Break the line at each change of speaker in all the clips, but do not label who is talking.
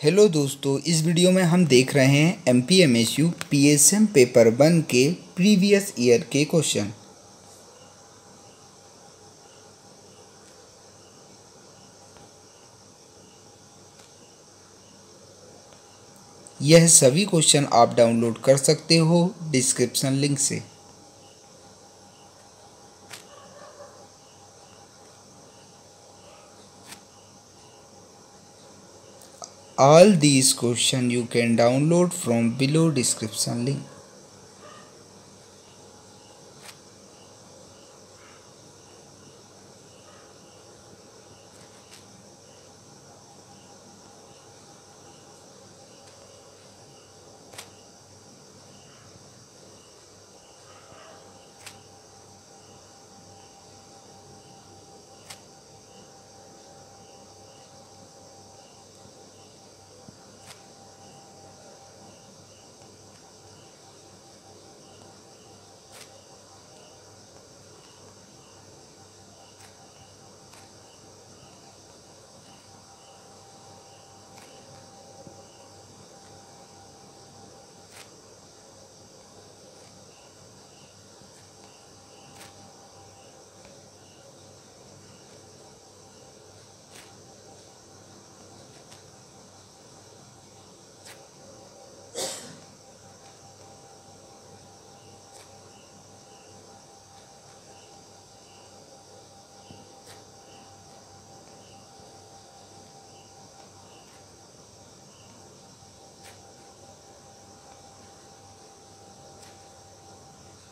Hello दोस्तों, इस video में हम देख रहे हैं MPMSU PSM पेपर 1 के प्रीवियस ईयर के क्वेश्चन। यह सभी क्वेश्चन आप डाउनलोड कर सकते हो डिस्क्रिप्शन लिंक से। All these questions you can download from below description link.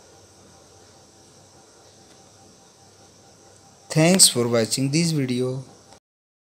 Thanks for watching this video.